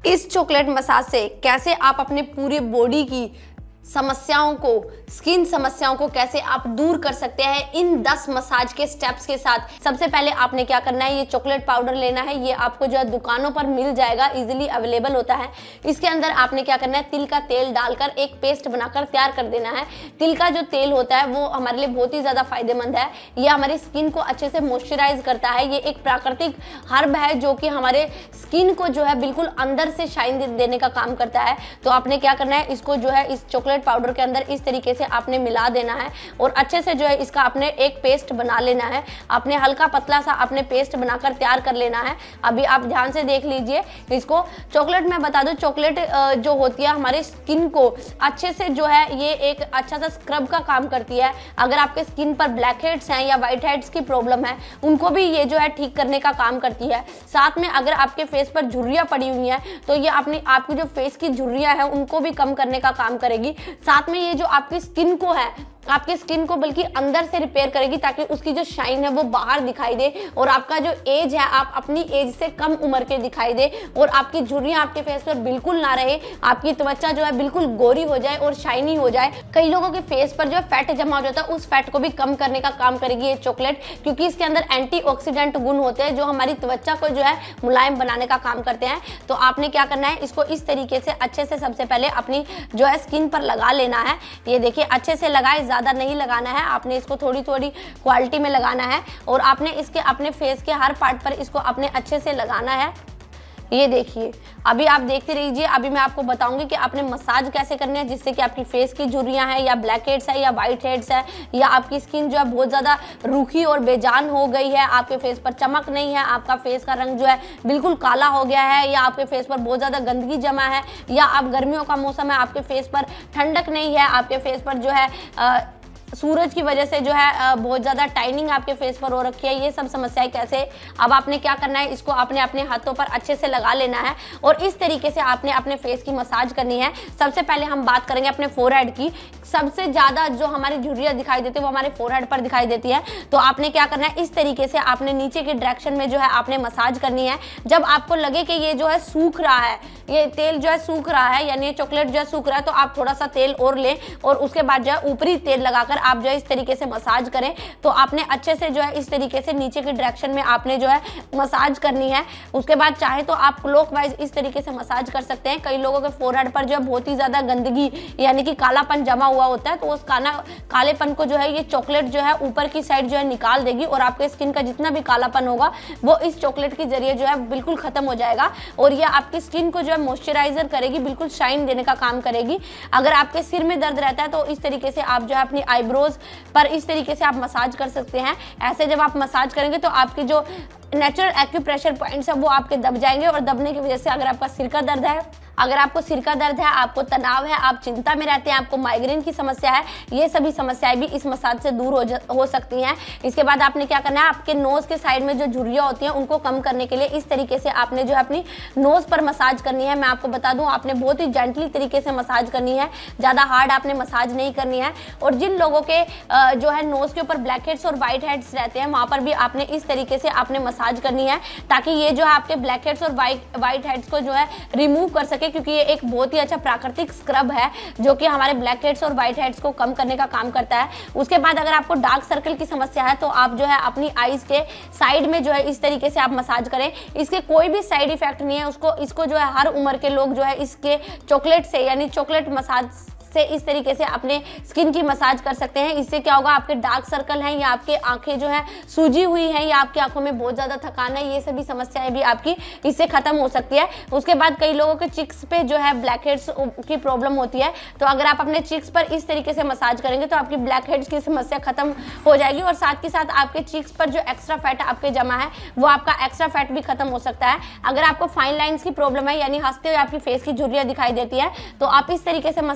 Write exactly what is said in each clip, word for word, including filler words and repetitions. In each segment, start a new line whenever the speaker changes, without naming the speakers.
इस chocolate massage से कैसे आप अपने पूरे बॉडी की समस्याओं को, स्किन समस्याओं को कैसे आप दूर कर सकते हैं इन दस मसाज के स्टेप्स के साथ। सबसे पहले आपने क्या करना है, ये चॉकलेट पाउडर लेना है। ये आपको जो है दुकानों पर मिल जाएगा, इजीली अवेलेबल होता है। इसके अंदर आपने क्या करना है, तिल का तेल डालकर एक पेस्ट बनाकर तैयार कर देना है। तिल का जो तेल होता है वो हमारे लिए बहुत ही ज़्यादा फायदेमंद है। ये हमारी स्किन को अच्छे से मॉइस्चराइज करता है। ये एक प्राकृतिक हर्ब है जो कि हमारे स्किन को जो है बिल्कुल अंदर से शाइन देने का काम करता है। तो आपने क्या करना है, इसको जो है इस चॉकलेट पाउडर के अंदर इस तरीके से आपने मिला देना है और अच्छे से जो है इसका आपने एक पेस्ट बना लेना है। आपने हल्का पतला सा आपने पेस्ट बनाकर तैयार कर लेना है। अभी आप ध्यान से देख लीजिए इसको। चॉकलेट मैं बता दूं, चॉकलेट जो होती है हमारे स्किन को अच्छे से जो है ये एक अच्छा सा स्क्रब का काम करती है। अगर आपके स्किन पर ब्लैक हेड्स हैं या व्हाइट हेड्स की प्रॉब्लम है, उनको भी ये जो है ठीक करने का काम करती है। साथ में अगर आपके फेस पर झुर्रियां पड़ी हुई हैं तो ये अपनी आपकी जो फेस की झुर्रियां हैं उनको भी कम करने का काम करेगी। साथ में ये जो आपकी स्किन को है, आपकी स्किन को बल्कि अंदर से रिपेयर करेगी ताकि उसकी जो शाइन है वो बाहर दिखाई दे और आपका जो एज है आप अपनी एज से कम उम्र के दिखाई दे और आपकी झुर्रियां आपके फेस पर बिल्कुल ना रहे, आपकी त्वचा जो है बिल्कुल गोरी हो जाए और शाइनी हो जाए। कई लोगों के फेस पर जो है फैट जमा हो जाता है, उस फैट को भी कम करने का काम करेगी ये चॉकलेट, क्योंकि इसके अंदर एंटीऑक्सीडेंट गुण होते हैं जो हमारी त्वचा को जो है मुलायम बनाने का काम करते हैं। तो आपने क्या करना है, इसको इस तरीके से अच्छे से सबसे पहले अपनी जो है स्किन पर लगा लेना है। ये देखिए अच्छे से लगाए, ज़्यादा नहीं लगाना है, आपने इसको थोड़ी थोड़ी क्वालिटी में लगाना है और आपने इसके अपने फेस के हर पार्ट पर इसको अपने अच्छे से लगाना है। ये देखिए अभी आप देखते रहिए, अभी मैं आपको बताऊंगी कि आपने मसाज कैसे करनी है जिससे कि आपकी फेस की झुर्रियां हैं या ब्लैक हेड्स है या वाइट हेड्स है या आपकी स्किन जो है बहुत ज़्यादा रूखी और बेजान हो गई है, आपके फेस पर चमक नहीं है, आपका फेस का रंग जो है बिल्कुल काला हो गया है या आपके फेस पर बहुत ज़्यादा गंदगी जमा है या आप गर्मियों का मौसम है, आपके फेस पर ठंडक नहीं है, आपके फेस पर जो है आ, सूरज की वजह से जो है बहुत ज़्यादा टाइनिंग आपके फेस पर हो रखी है, ये सब समस्याएं कैसे। अब आपने क्या करना है, इसको आपने अपने हाथों पर अच्छे से लगा लेना है और इस तरीके से आपने अपने फेस की मसाज करनी है। सबसे पहले हम बात करेंगे अपने फोरहेड की। सबसे ज़्यादा जो हमारी झुर्रियाँ दिखाई देती है वो हमारे फोरहेड पर दिखाई देती है। तो आपने क्या करना है, इस तरीके से आपने नीचे के डायरेक्शन में जो है आपने मसाज करनी है। जब आपको लगे कि ये जो है सूख रहा है, ये तेल जो है सूख रहा है यानी ये चॉकलेट जो है सूख रहा है, तो आप थोड़ा सा तेल और लें और उसके बाद जो है ऊपरी तेल लगाकर आप जो है इस तरीके से मसाज करें। तो आपने अच्छे से जो है इस तरीके से नीचे के डायरेक्शन में आपने जो है मसाज करनी है। उसके बाद चाहे तो आप क्लॉकवाइज इस तरीके से मसाज कर सकते हैं। कई लोगों के फोरहेड पर जो है बहुत ही ज़्यादा गंदगी यानी कि कालापन जमा हुआ होता है, तो उस काला कालेपन को जो है ये चॉकलेट जो है ऊपर की साइड जो है निकाल देगी और आपके स्किन का जितना भी कालापन होगा वो इस चॉकलेट के जरिए जो है बिल्कुल खत्म हो जाएगा और ये आपकी स्किन को जो है मॉइस्चराइजर करेगी, बिल्कुल शाइन देने का काम करेगी। अगर आपके सिर में दर्द रहता है तो इस तरीके से आप जो है अपनी आईब्रोज पर इस तरीके से आप मसाज कर सकते हैं। ऐसे जब आप मसाज करेंगे तो आपके जो नेचुरल एक्यूप्रेशर पॉइंट्स है वो आपके दब जाएंगे और दबने की वजह से अगर आपका सिर का दर्द है, अगर आपको सिर का दर्द है, आपको तनाव है, आप चिंता में रहते हैं, आपको माइग्रेन की समस्या है, ये सभी समस्याएं भी इस मसाज से दूर हो, हो सकती हैं। इसके बाद आपने क्या करना है, आपके नोज़ के साइड में जो झुर्रियाँ होती हैं उनको कम करने के लिए इस तरीके से आपने जो है अपनी नोज़ पर मसाज करनी है। मैं आपको बता दूं आपने बहुत ही जेंटली तरीके से मसाज करनी है, ज़्यादा हार्ड आपने मसाज नहीं करनी है। और जिन लोगों के जो है नोज़ के ऊपर ब्लैक हेड्स और वाइट हेड्स रहते हैं वहाँ पर भी आपने इस तरीके से आपने मसाज करनी है ताकि ये जो है आपके ब्लैक हेड्स और वाइट वाइट हेड्स को जो है रिमूव कर सके, क्योंकि ये एक बहुत ही अच्छा प्राकृतिक स्क्रब है जो कि हमारे ब्लैक हेड्स और वाइट हेड्स को कम करने का काम करता है। उसके बाद अगर आपको डार्क सर्कल की समस्या है तो आप जो है अपनी आईज के साइड में जो है इस तरीके से आप मसाज करें। इसके कोई भी साइड इफेक्ट नहीं है, उसको इसको जो है हर उम्र के लोग जो है इसके चॉकलेट से यानी चॉकलेट मसाज से इस तरीके से अपने स्किन की मसाज कर सकते हैं। इससे क्या होगा, आपके डार्क सर्कल हैं या आपके आंखें जो हैं सूजी हुई हैं या आपकी आंखों में बहुत ज़्यादा थकान है, ये सभी समस्याएं भी आपकी इससे खत्म हो सकती है। उसके बाद कई लोगों के चिक्स पे जो है ब्लैक हेड्स की प्रॉब्लम होती है, तो अगर आप अपने चिक्स पर इस तरीके से मसाज करेंगे तो आपकी ब्लैक हेड्स की समस्या खत्म हो जाएगी और साथ के साथ आपके चिक्स पर जो एक्स्ट्रा फैट आपके जमा है वो आपका एक्स्ट्रा फैट भी खत्म हो सकता है। अगर आपको फाइन लाइन्स की प्रॉब्लम है यानी हंसते हुए आपकी फेस की झुर्रियाँ दिखाई देती है तो आप इस तरीके से मसाज करें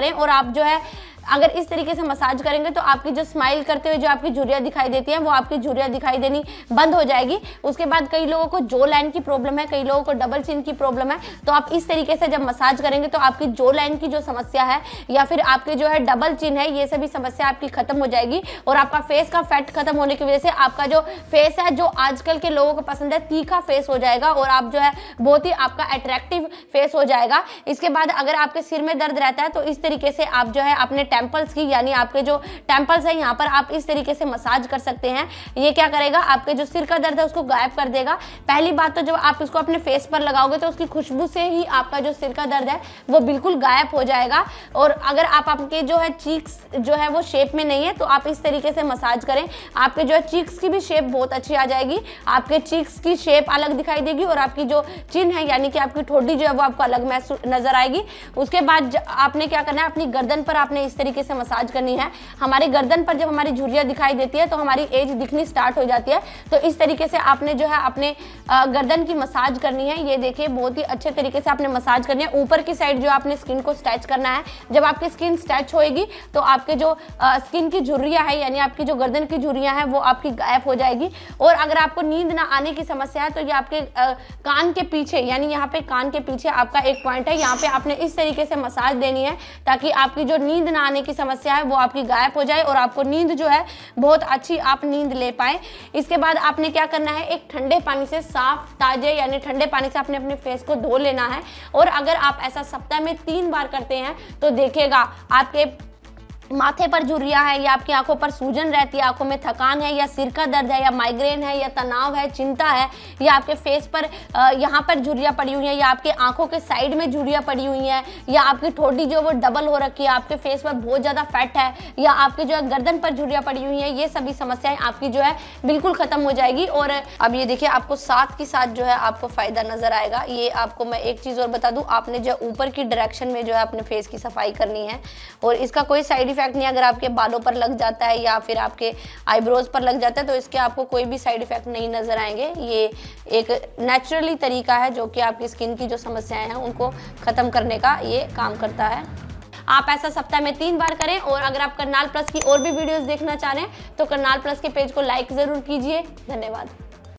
करें और आप जो है अगर इस तरीके से मसाज करेंगे तो आपकी जो स्माइल करते हुए जो आपकी झुर्रियाँ दिखाई देती हैं वो आपकी झुर्रियाँ दिखाई देनी बंद हो जाएगी। उसके बाद कई लोगों को जो लाइन की प्रॉब्लम है, कई लोगों को डबल चिन की प्रॉब्लम है, तो आप इस तरीके से जब मसाज करेंगे तो आपकी जो लाइन की जो समस्या है या फिर आपके जो है डबल चिन है, ये सभी समस्या आपकी खत्म हो जाएगी और आपका फेस का फैट खत्म होने की वजह से आपका जो फेस है, जो आजकल के लोगों को पसंद है, तीखा फेस हो जाएगा और आप जो है बहुत ही आपका अट्रैक्टिव फेस हो जाएगा। इसके बाद अगर आपके सिर में दर्द रहता है तो इस तरीके से आप जो है अपने टेम्पल्स की, यानी आपके जो टेम्पल्स है यहाँ पर आप इस तरीके से मसाज कर सकते हैं। ये क्या करेगा, आपके जो सिर का दर्द है उसको गायब कर देगा। पहली बात तो जब आप इसको अपने फेस पर लगाओगे तो उसकी खुशबू से ही आपका जो सिर का दर्द है वो बिल्कुल गायब हो जाएगा। और अगर आप आपके जो है चीक्स जो है वो शेप में नहीं है तो आप इस तरीके से मसाज करें, आपके जो है चीक्स की भी शेप बहुत अच्छी आ जाएगी, आपके चीक्स की शेप अलग दिखाई देगी और आपकी जो चिन है यानी कि आपकी ठोडी जो है वो आपको अलग महसूस नजर आएगी। उसके बाद आपने क्या करना है, अपनी गर्दन पर आपने इस तरीके से मसाज करनी है। हमारी गर्दन पर जब हमारी झुर्रियाँ दिखाई देती है तो हमारी एज दिखनी स्टार्ट हो जाती है, तो इस तरीके से आपने जो है अपने गर्दन की मसाज करनी है। ये देखिए बहुत ही अच्छे तरीके से आपने मसाज करनी है। ऊपर की साइड जो आपने स्किन को स्ट्रेच करना है। जब आपकी स्किन स्ट्रेच होएगी तो आपके जो स्किन की झुर्रियाँ है यानी आपकी जो गर्दन की झुर्रियाँ हैं वो आपकी गायब हो जाएगी। और अगर आपको नींद ना आने की समस्या है तो ये आपके आ, कान के पीछे, यानी यहाँ पे कान के पीछे आपका एक पॉइंट है, यहाँ पे आपने इस तरीके से मसाज देनी है ताकि आपकी जो नींद ना आने की समस्या है वो आपकी गायब हो जाए और आपको नींद जो है बहुत अच्छी आप नींद ले पाए। इसके बाद आपने क्या करना है, एक ठंडे पानी से, साफ ताजे यानी ठंडे पानी से आपने अपने फेस को धो लेना है। और अगर आप ऐसा सप्ताह में तीन बार करते हैं तो देखिएगा आपके माथे पर झुर्रियाँ है या आपकी आंखों पर सूजन रहती है, आंखों में थकान है या सिर का दर्द है या माइग्रेन है या तनाव है, चिंता है, या आपके फेस पर यहाँ पर झुर्रियाँ पड़ी हुई हैं या आपके आंखों के साइड में झुर्रियाँ पड़ी हुई हैं या आपकी ठोडी जो वो डबल हो रखी है, आपके फेस पर बहुत ज़्यादा फैट है या आपके जो है गर्दन पर झुर्रियाँ पड़ी हुई हैं, ये सभी समस्याएं आपकी जो है बिल्कुल ख़त्म हो जाएगी। और अब ये देखिए आपको साथ के साथ जो है आपको फ़ायदा नज़र आएगा। ये आपको मैं एक चीज़ और बता दूँ, आपने जो ऊपर की डायरेक्शन में जो है अपने फेस की सफाई करनी है और इसका कोई साइड इफेक्ट नहीं। अगर आपके बालों पर लग जाता है या फिर आपके आईब्रोज पर लग जाता है तो इसके आपको कोई भी साइड इफेक्ट नहीं नजर आएंगे। ये एक नेचुरली तरीका है जो कि आपकी स्किन की जो समस्याएं हैं उनको खत्म करने का ये काम करता है। आप ऐसा सप्ताह में तीन बार करें। और अगर आप करनाल प्लस की और भी वीडियोस देखना चाह रहे हैं तो करनाल प्लस के पेज को लाइक जरूर कीजिए। धन्यवाद।